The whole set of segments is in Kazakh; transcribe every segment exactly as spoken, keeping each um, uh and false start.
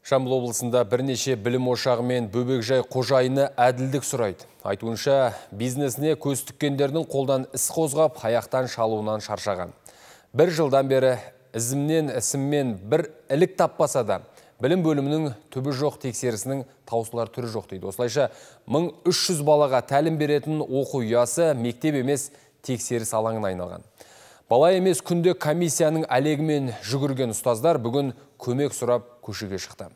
Жамбыл облысында бірнеше білім ошағы мен бөбекжай қожайыны әділдік сұрайды. Айтуынша, бизнесіне көз тіккендердің қолдан іс қозғап, аяқтан шалуынан шаршаған. Бір жылдан бері ізімнен ісіммен бір ілік таппаса да, білім бөлімінің түбі жоқ тексерісінің таусылар түрі жоқ дейді. Осылайша мың үш жүз балаға тәлім беретін оқу ұясы мектеп емес тексеріс алаңына айналған. Бала емес күнде комиссияның әлегімен жүгірген ұстаздар бүгін көмек сұрап көшеге шықты.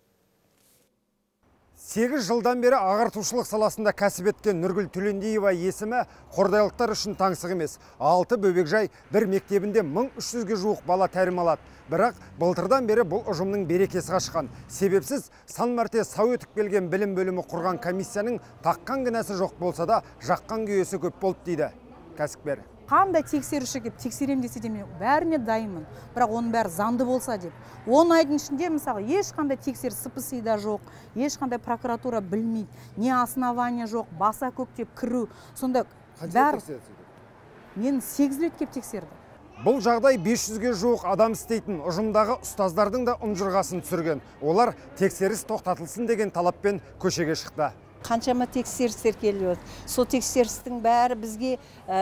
сегіз жылдан бері ағартушылық саласында кәсіп еткен Нұргүл Төлендиева есімі қордайлықтар үшін таңсық емес. Алты бөбекжай бір мектебінде мың үш жүзге жуық бала тәлім алады. Бірақ былтырдан бері бұл ұжымның берекесі қашқан. Себепсіз сан мәрте сау өтіп келген білім бөлімі құрған комиссияның таққан кінәсі жоқ болса да, жаққан күйесі көп болды дейді кәсіпкер. Қандай тексеруші кеп тексерем десе де мен бәріне дайынмын, бірақ оның бәрі заңды болса деп. он айдың ішінде мысалы ешқандай тексеріс сыпысы да жоқ, ешқандай прокуратура білмейді, не основания жоқ, баса көктеп кіру. Сонда бәрі мен сегіз рет кеп тексерді. Бұл жағдай бес жүзге жуық адам істейтін ұжымдағы ұстаздардың да ұнжырғасын түсірген. Олар тексеріс тоқтатылсын деген талаппен көшеге шықты. Қаншама тексерістер келіп отыр. Сол тексерістің бәрі бізге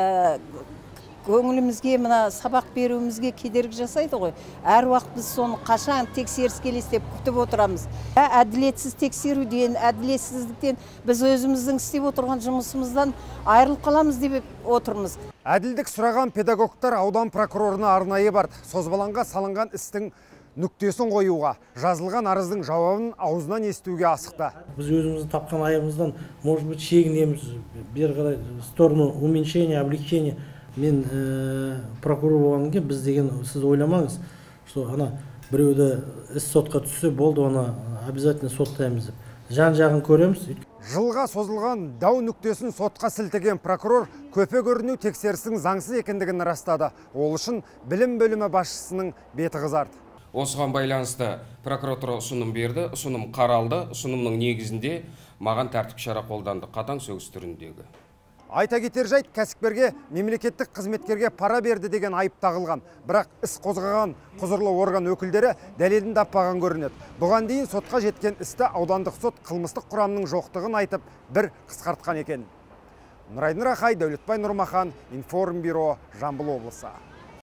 көңілімізге, мына сабақ беруімізге кедергі жасайды ғой. Әр уақыт біз соны қашан тексеріс келесі деп күтіп отырамыз. Әділетсіз тексеруден, әділетсіздіктен біз өзіміздің істеп отырған жұмысымыздан айырылып қаламыз деп отырмыз. Әділдік сұраған педагогтар аудан прокурорына арнайы барды. Созбалаңға салынған істің нүктесін қоюға, жазылған арыздың жауабын аузынан естуге асықты. Біз өзіміздің тапқан айыбымыздан, может быть, шегінеміз, бері қарай сторону уменьшения, облегчения. Мен прокурор болғаннан кейін біз деген сіз ойламаңыз, что ана біреуді іс сотқа түссе болды, оны обязательно соттаймыз деп. Жан-жағын көреміз. Жылға созылған дау нүктесін сотқа сілтеген прокурор көпе көріну тексерістің заңсыз екендігін растады. Ол үшін білім бөлімі басшысының беті қызарды. Осыған байланысты прокуратура ұсыным берді, ұсыным қаралды, ұсынымның негізінде маған тәртіп шара қолданды, қатаң сөгіс түріндегі. Айта кетер жайт, кәсіпкерге мемлекеттік қызметкерге пара берді деген айып тағылған. Бірақ іс қозғаған құзырлы орган өкілдері дәлелін таппаған көрінеді. Бұған дейін сотқа жеткен істі аудандық сот қылмыстық құрамның жоқтығын айтып бір қысқартқан екен. Нұрайдын Рахай, Дәулетбай Нұрмахан, Информбюро, Жамбыл облысы.